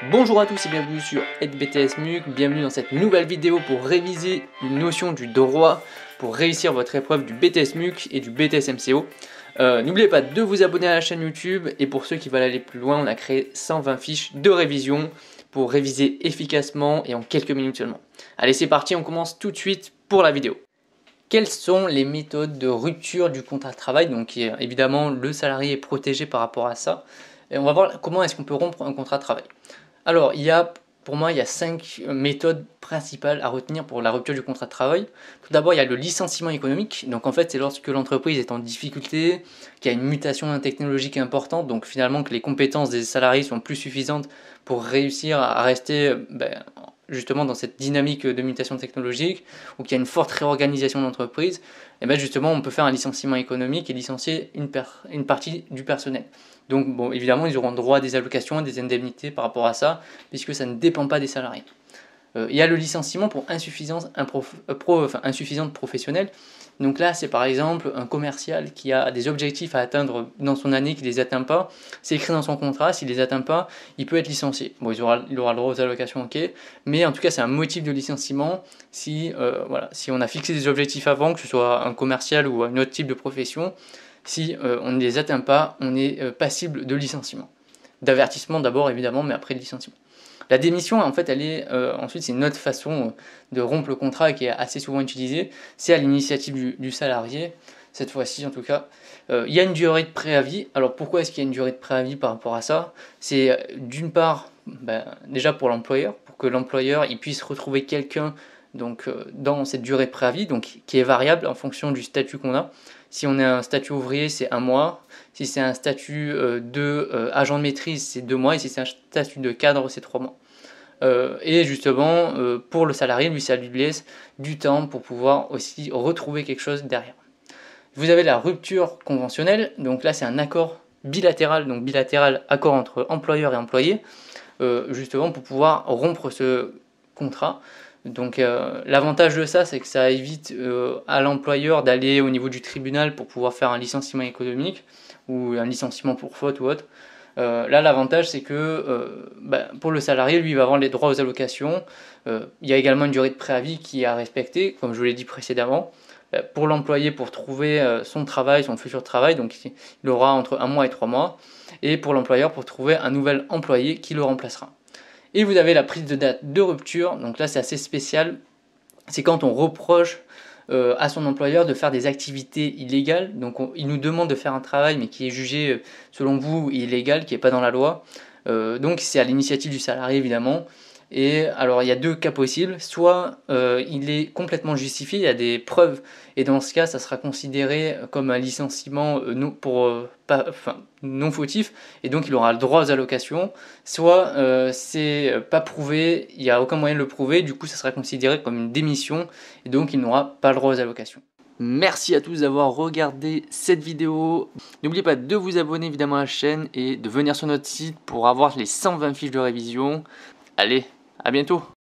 Bonjour à tous et bienvenue sur EdBTSMUC, bienvenue dans cette nouvelle vidéo pour réviser une notion du droit pour réussir votre épreuve du BTSMUC et du BTS-MCO. N'oubliez pas de vous abonner à la chaîne YouTube et pour ceux qui veulent aller plus loin, on a créé 120 fiches de révision pour réviser efficacement et en quelques minutes seulement. Allez, c'est parti, on commence tout de suite pour la vidéo. Quelles sont les méthodes de rupture du contrat de travail? Donc évidemment, le salarié est protégé par rapport à ça. Et on va voir comment est-ce qu'on peut rompre un contrat de travail. Alors, pour moi, il y a 5 méthodes principales à retenir pour la rupture du contrat de travail. Tout d'abord, il y a le licenciement économique. Donc en fait, c'est lorsque l'entreprise est en difficulté, qu'il y a une mutation technologique importante, donc finalement que les compétences des salariés sont plus suffisantes pour réussir à rester justement dans cette dynamique de mutation technologique, ou qu'il y a une forte réorganisation de l'entreprise, et bien justement on peut faire un licenciement économique et licencier une partie du personnel. Donc bon, évidemment ils auront droit à des allocations, à des indemnités par rapport à ça, puisque ça ne dépend pas des salariés. Il y a le licenciement pour insuffisante professionnelle. Donc là, c'est par exemple un commercial qui a des objectifs à atteindre dans son année, qui ne les atteint pas. C'est écrit dans son contrat, s'il ne les atteint pas, il peut être licencié. Bon, il aura le droit aux allocations, ok. Mais en tout cas, c'est un motif de licenciement si on a fixé des objectifs avant, que ce soit un commercial ou un autre type de profession. Si on ne les atteint pas, on est passible de licenciement. D'avertissement d'abord, évidemment, mais après de licenciement. La démission, en fait, ensuite, c'est une autre façon de rompre le contrat qui est assez souvent utilisée. C'est à l'initiative du salarié, cette fois-ci en tout cas. Il y a une durée de préavis. Alors pourquoi est-ce qu'il y a une durée de préavis par rapport à ça? C'est d'une part, déjà pour l'employeur, pour que l'employeur il puisse retrouver quelqu'un dans cette durée de préavis, donc qui est variable en fonction du statut qu'on a. Si on est un statut ouvrier, c'est 1 mois. Si c'est un statut agent de maîtrise, c'est 2 mois. Et si c'est un statut de cadre, c'est 3 mois. Et justement, pour le salarié, ça lui laisse du temps pour pouvoir aussi retrouver quelque chose derrière. Vous avez la rupture conventionnelle. Donc là, c'est un accord bilatéral. Donc bilatéral, accord entre employeur et employé. Justement pour pouvoir rompre ce contrat. Donc l'avantage de ça, c'est que ça évite à l'employeur d'aller au niveau du tribunal pour pouvoir faire un licenciement économique ou un licenciement pour faute ou autre. Là, l'avantage, c'est que pour le salarié, lui, il va avoir les droits aux allocations. Il y a également une durée de préavis qui est à respecter, comme je vous l'ai dit précédemment. Pour l'employé, pour trouver son travail, son futur travail, donc il aura entre 1 mois et 3 mois. Et pour l'employeur, pour trouver un nouvel employé qui le remplacera. Et vous avez la prise de date de rupture, donc là c'est assez spécial, c'est quand on reproche à son employeur de faire des activités illégales, donc il nous demande de faire un travail mais qui est jugé selon vous illégal, qui n'est pas dans la loi, donc c'est à l'initiative du salarié évidemment. Et alors il y a 2 cas possibles, soit il est complètement justifié, il y a des preuves, et dans ce cas ça sera considéré comme un licenciement non fautif, et donc il aura le droit aux allocations, soit c'est pas prouvé, il n'y a aucun moyen de le prouver, du coup ça sera considéré comme une démission, et donc il n'aura pas le droit aux allocations. Merci à tous d'avoir regardé cette vidéo. N'oubliez pas de vous abonner évidemment à la chaîne et de venir sur notre site pour avoir les 120 fiches de révision. Allez, à bientôt!